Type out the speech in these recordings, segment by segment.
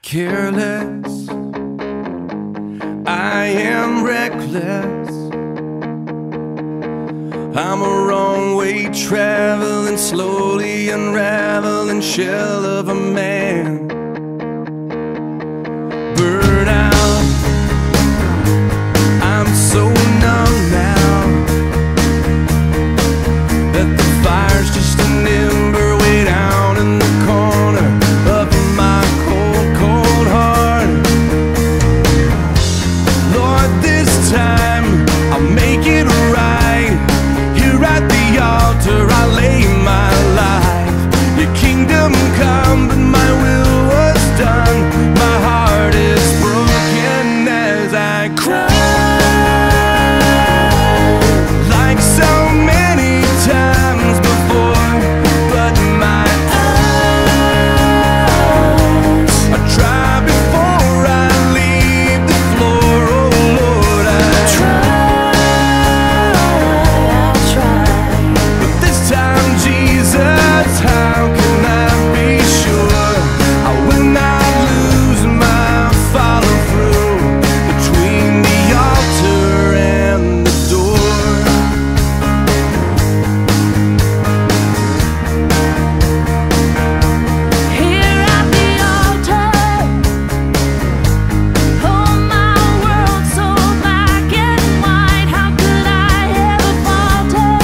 Careless, I am reckless. I'm a wrong way traveling, slowly unraveling shell of a man. Burn out, I'm so numb now that the fire's just an ember way down in the corner of my cold, cold heart. Lord, this time I'll make it right. Here at the altar I lay my life. Your kingdom come, but my will was done. My heart is broken as I cry, like so many times before. But my eyes, I try before I leave the floor. Oh Lord, I try. But this time, Jesus, how can I be sure I will not lose my follow through between the altar and the door? Here at the altar, oh my world so black and white. How could I ever falter?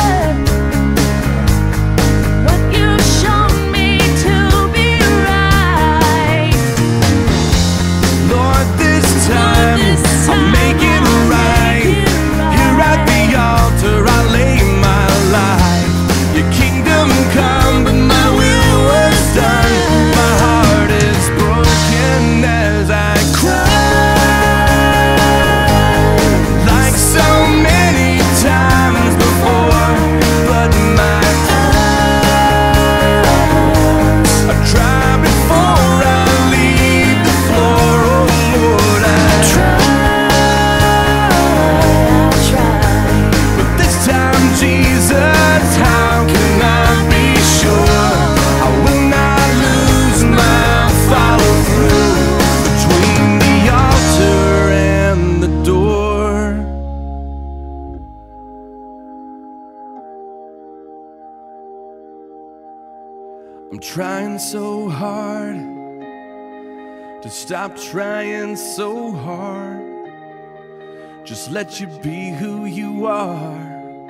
What you've shown me to be right. Lord, this time I'll make it right. Here at the altar I lay my life. Your kingdom come, but my will was done. My heart is broken as I cry, like so many times before. But my eyes, I try before I leave the floor. Oh Lord, I try. But this time, Jesus, how can I be sure I will not lose my follow through between the altar and the door? I'm trying so hard to stop trying so hard. Just let you be who you are,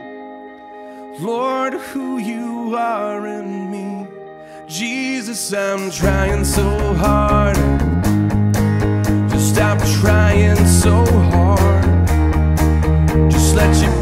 Lord, who you are in me. Jesus, I'm trying so hard to stop trying so hard. Just let you